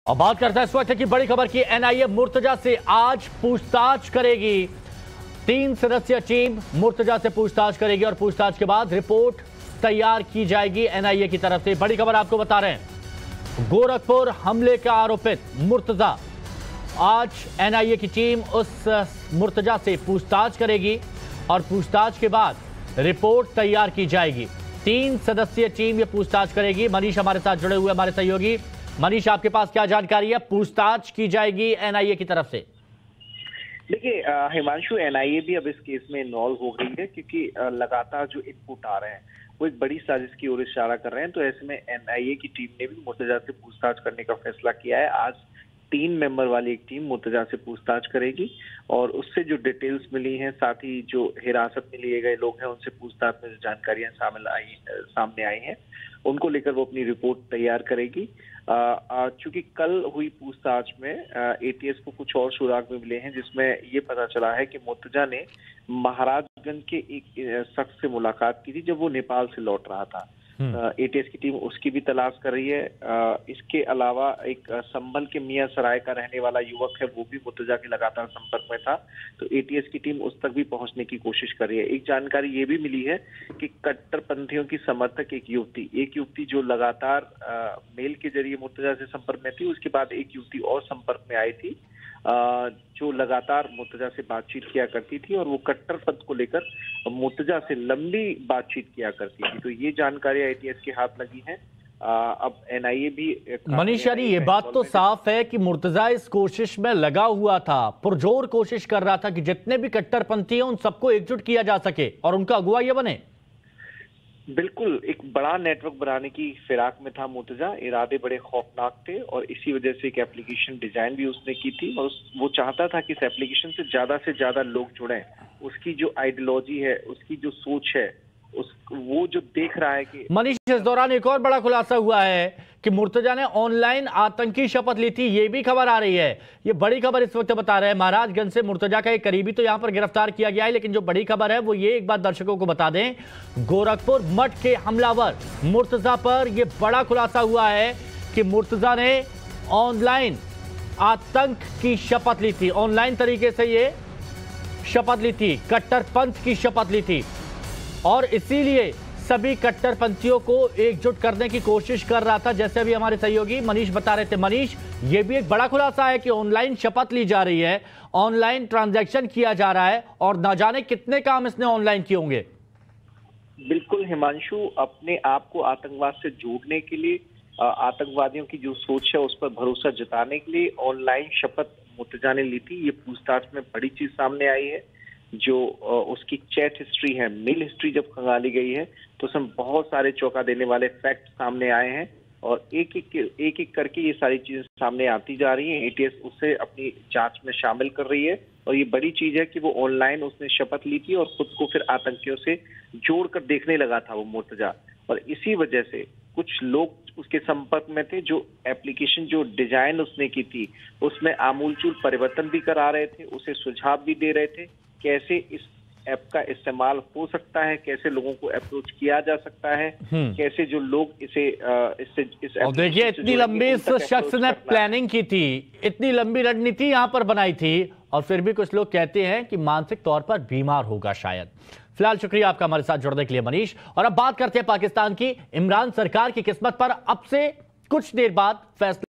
और बात करता है इस वक्त की बड़ी खबर की। एनआईए मुर्तजा से आज पूछताछ करेगी। 3 सदस्यीय टीम मुर्तजा से पूछताछ करेगी और पूछताछ के बाद रिपोर्ट तैयार की जाएगी एनआईए की तरफ से। बड़ी खबर आपको बता रहे हैं, गोरखपुर हमले का आरोपित मुर्तजा, आज एनआईए की टीम उस मुर्तजा से पूछताछ करेगी और पूछताछ के बाद रिपोर्ट तैयार की जाएगी। 3 सदस्यीय टीम ये पूछताछ करेगी। मनीष हमारे साथ जुड़े हुए हमारे सहयोगी। मनीष, आपके पास क्या जानकारी है? पूछताछ की जाएगी एनआईए की तरफ से। देखिए हिमांशु, एनआईए भी अब इस केस में इन्वॉल्व हो गई है क्योंकि लगातार जो इनपुट आ रहे हैं वो एक बड़ी साजिश की ओर इशारा कर रहे हैं। तो ऐसे में एनआईए की टीम ने भी मुर्तजा से पूछताछ करने का फैसला किया है। आज 3 मेंबर वाली एक टीम मुर्तजा से पूछताछ करेगी और उससे जो डिटेल्स मिली हैं, साथ ही जो हिरासत में लिए गए लोग हैं, उनसे पूछताछ में जो जानकारियां सामने आई हैं, उनको लेकर वो अपनी रिपोर्ट तैयार करेगी। चूंकि कल हुई पूछताछ में एटीएस को कुछ और सुराग में मिले हैं, जिसमें ये पता चला है कि मुर्तजा ने महाराजगंज के एक शख्स से मुलाकात की थी जब वो नेपाल से लौट रहा था। एटीएस की टीम उसकी भी तलाश कर रही है। इसके अलावा एक संभल के मियां सराय का रहने वाला युवक है, वो भी मुर्तजा के लगातार संपर्क में था। तो एटीएस की टीम उस तक भी पहुंचने की कोशिश कर रही है। एक जानकारी ये भी मिली है कि कट्टरपंथियों की समर्थक एक युवती जो लगातार मेल के जरिए मुर्तजा से संपर्क में थी, उसके बाद एक युवती और संपर्क में आई थी जो लगातार मुर्तजा से बातचीत किया करती थी और वो कट्टरपंथ को लेकर मुर्तजा से लंबी बातचीत किया करती थी। तो ये जानकारी एटीएस के हाथ लगी है। अब एनआईए भी। मनीष, यानी ये बात तो साफ है कि मुर्तजा इस कोशिश में लगा हुआ था, पुरजोर कोशिश कर रहा था कि जितने भी कट्टरपंथी हैं उन सबको एकजुट किया जा सके और उनका अगुवा ये बने। बिल्कुल, एक बड़ा नेटवर्क बनाने की फिराक में था मुर्तजा। इरादे बड़े खौफनाक थे और इसी वजह से एक एप्लीकेशन डिजाइन भी उसने की थी और वो चाहता था कि इस एप्लीकेशन से ज्यादा लोग जुड़ें। उसकी जो आइडियोलॉजी है, उसकी जो सोच है, वो जो देख रहा है कि। मनीष, इस दौरान एक और बड़ा खुलासा हुआ है कि मुर्तजा ने ऑनलाइन आतंकी शपथ ली थी, ये भी खबर आ रही है। ये बड़ी खबर इस वक्त बता रहे हैं। महाराजगंज से मुर्तजा का एक करीबी तो यहां पर गिरफ्तार किया गया है, लेकिन जो बड़ी खबर है वो ये, एक बात दर्शकों को बता दें, गोरखपुर मठ के हमलावर मुर्तजा पर यह बड़ा खुलासा हुआ है कि मुर्तजा ने ऑनलाइन आतंक की शपथ ली थी। ऑनलाइन तरीके से ये शपथ ली थी, कट्टरपंथ की शपथ ली थी और इसीलिए सभी कट्टरपंथियों को एकजुट करने की कोशिश कर रहा था, जैसे अभी हमारे सहयोगी मनीष बता रहे थे। मनीष, ये भी एक बड़ा खुलासा है कि ऑनलाइन शपथ ली जा रही है, ऑनलाइन ट्रांजैक्शन किया जा रहा है और ना जाने कितने काम इसने ऑनलाइन किए होंगे। बिल्कुल हिमांशु, अपने आप को आतंकवाद से जोड़ने के लिए, आतंकवादियों की जो सोच है उस पर भरोसा जताने के लिए ऑनलाइन शपथ मुर्तजा ने ली थी। ये पूछताछ में बड़ी चीज सामने आई है। जो उसकी चैट हिस्ट्री है, मेल हिस्ट्री जब खंगाली गई है तो उसमें बहुत सारे चौंका देने वाले फैक्ट सामने आए हैं और एक एक करके ये सारी चीजें सामने आती जा रही हैं। एटीएस उसे अपनी जांच में शामिल कर रही है और ये बड़ी चीज है कि वो ऑनलाइन उसने शपथ ली थी और खुद को फिर आतंकियों से जोड़कर देखने लगा था वो मुर्तजा। और इसी वजह से कुछ लोग उसके संपर्क में थे। जो एप्लीकेशन, जो डिजाइन उसने की थी, उसमें आमूलचूल परिवर्तन भी करा रहे थे, उसे सुझाव भी दे रहे थे कैसे इस ऐप का इस्तेमाल हो सकता है, कैसे लोगों को अप्रोच किया जा सकता है, कैसे जो लोग इस देखिए, इतनी लंबी इस शख्स ने प्लानिंग की थी, इतनी लंबी रणनीति यहां पर बनाई थी और फिर भी कुछ लोग कहते हैं कि मानसिक तौर पर बीमार होगा शायद। फिलहाल शुक्रिया आपका हमारे साथ जुड़ने के लिए मनीष। और अब बात करते हैं पाकिस्तान की। इमरान सरकार की किस्मत पर अब से कुछ देर बाद फैसला